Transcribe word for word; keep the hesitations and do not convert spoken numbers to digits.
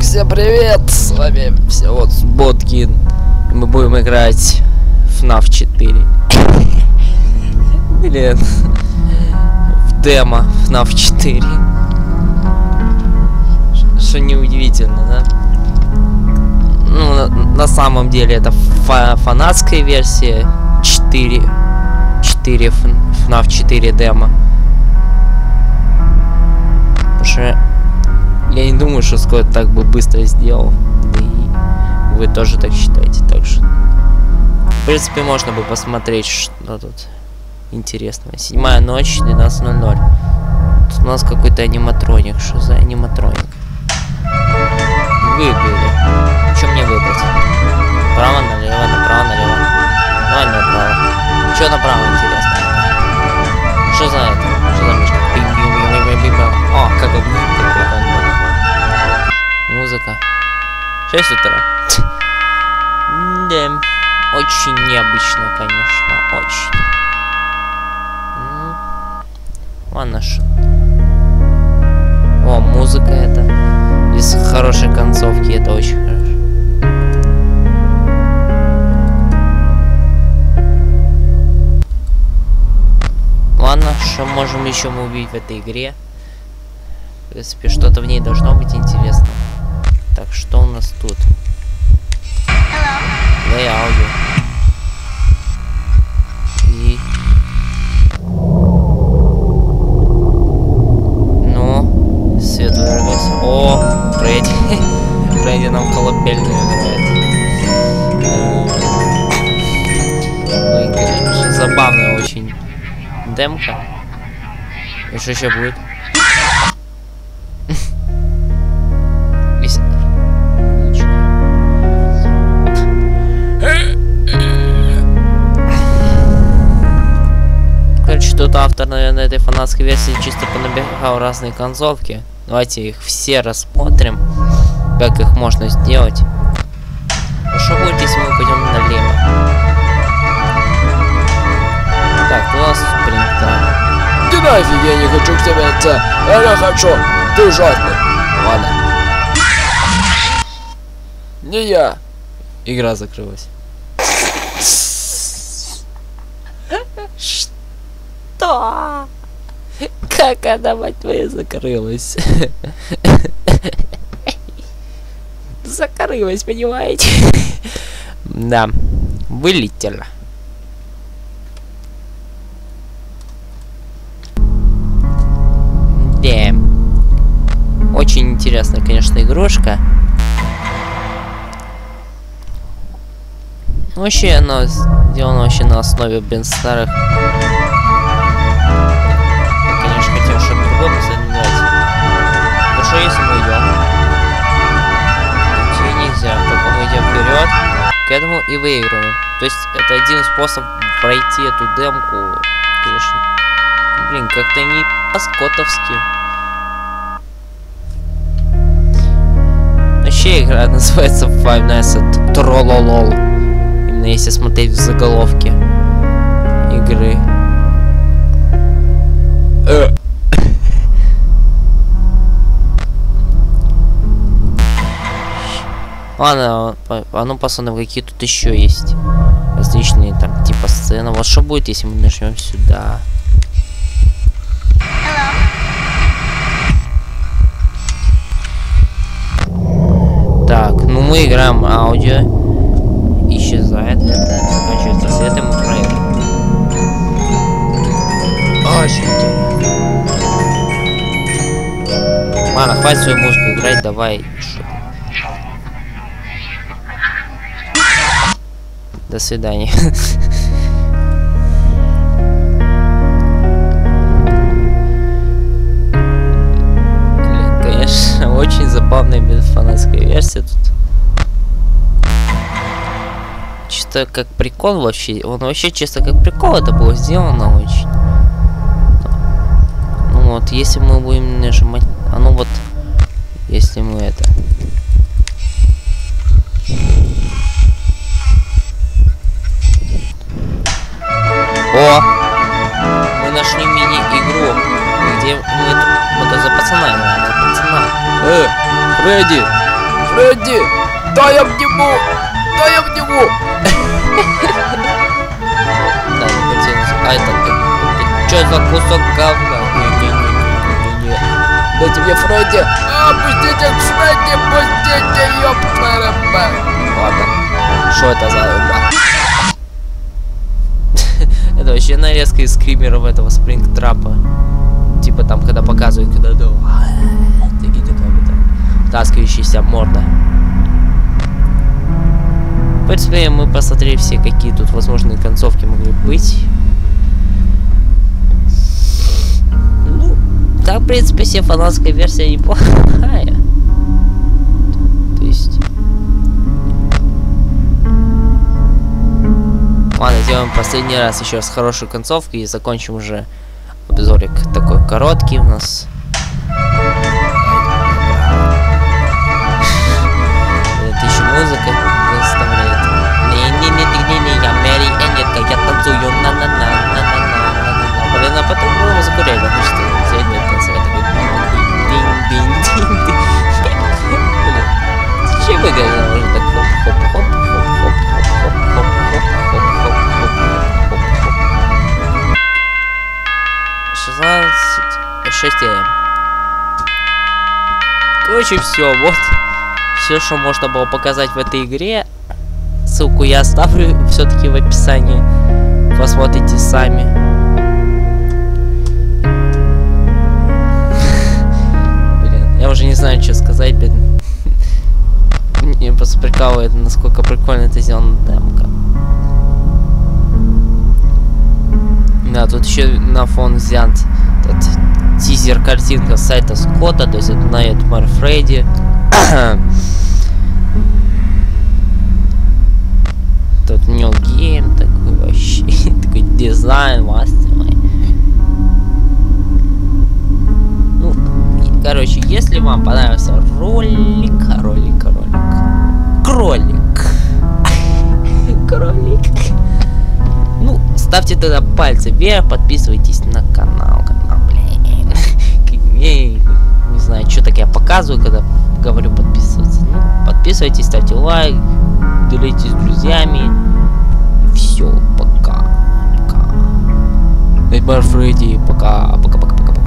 всем привет! С вами все вот Боткин. Мы будем играть в эф четыре. Блин. В демо эф четыре. Что неудивительно, да? Ну, на, на самом деле это фа фанатская версия четыре. четыре эф четыре демо. Потому что я не думаю, что Скотт так бы быстро сделал. Да и вы тоже так считаете. Так что, в принципе, можно бы посмотреть, что тут интересного. Седьмая ночь, двенадцать ноль ноль. Тут у нас какой-то аниматроник. Что за аниматроник? Выбили. Что мне выбрать? Направо, налево, направо, налево. Давай направо. Что направо, интересно? Что за это? Что за мишка? О, как это прикольно. Музыка. шесть утра. Да. Очень необычно, конечно. Очень. Ладно ж. О, музыка это. Из хорошей концовки. Это очень хорошо. Ладно, что можем еще мы увидеть в этой игре? В принципе, что-то в ней должно быть интересно. Так, что у нас тут? Play аудио. И... Ну, свет вырубился. О, Фредди. Фредди нам колыбельную играет. Ну, конечно, забавная очень демка. И что еще будет? Тут автор, наверное, этой фанатской версии чисто понабегал разные концовки. Давайте их все рассмотрим, как их можно сделать. Ну что будет, если мы пойдем налево? Так, у нас спринт. Ты нафиг, я не хочу к тебе это. Я хочу. Ты ужасный. Ладно. Не я. Игра закрылась. Что? Как она, мать твою, закрылась? Закрылась, понимаете? Да, вылетела. Да. Очень интересная, конечно, игрушка. Вообще, она сделана вообще на основе блин старых. Ну что, если мы идем? Идти нельзя, только мы идем вперед к этому и выигрываем. То есть это один способ пройти эту демку, конечно. Блин, как-то не по-скоттовски. Вообще игра называется Five Nights at Trololol. Именно если смотреть в заголовке игры. Э. Ладно, а ну посмотрим, какие тут еще есть различные там типа сцены. Вот что будет, если мы нажмем сюда? Так, ну мы играем аудио. Исчезает. Это заканчивается свет, и мы проиграем. Очень интересно. Ладно, хватит свою музыку играть, давай. До свидания. Конечно, очень забавная фанатская версия тут. Чисто как прикол вообще. Он вообще чисто как прикол это было сделано очень. Ну вот, если мы будем нажимать... А ну вот, если мы это... О! Мы нашли мини-игру, где мы, мы то за пацана играем, за пацана. Э, Фредди! Фредди, дай обниму! Дай обниму! Да, не хотелось. А это... Чё за кусок говна? Не-не-не-не-не-не. Дайте мне Фредди! А, пустите Фредди! Пустите, ёпта! Ладно. Что это за... Это вообще нарезка из скримеров этого Спрингтрапа. Типа там, когда показывают, когда... Такие там, таскающаяся морда. В принципе, мы посмотрели все, какие тут возможные концовки могли быть. Ну, так, в принципе, все фанатская версия неплохая. То есть... Ладно, сделаем последний раз еще раз хорошую концовку и закончим уже обзорик такой короткий у нас. Это еще музыка заставляет. Не-не-не-не-не, я Мэри Эннетка, я танцую на-на-на-на-на-на-на-на-на. Блин, а потом было музыку реально, потому что все это танцевать такой динь-динь-динь-динь. Блин, зачем вы говорите, уже так хоп-хоп-хоп-хоп-хоп-хоп-хоп-хоп-хоп-хоп-хоп-хоп-хоп. шестнадцать шесть эй эм. Короче, все, вот все, что можно было показать в этой игре. Ссылку я оставлю все-таки в описании. Посмотрите сами. Блин, я уже не знаю, что сказать, блин. Мне просто прикалывает, насколько прикольно это сделано демка. Да, тут еще на фон взят этот тизер картинка с сайта Скотта, то есть это Nightmare Freddy. Тут New Game такой вообще, такой дизайн мастерный. Ну, и, короче, если вам понравился ролик, ролик, ролик, кролик, кролик, ну, ставьте тогда пальцы вверх, подписывайтесь на канал, канал, блин, не, не знаю, что так я показываю, когда говорю подписываться. Ну, подписывайтесь, ставьте лайк, делитесь с друзьями. Все, пока. Пока. Nightmare Freddy, пока. Пока, пока, пока, пока.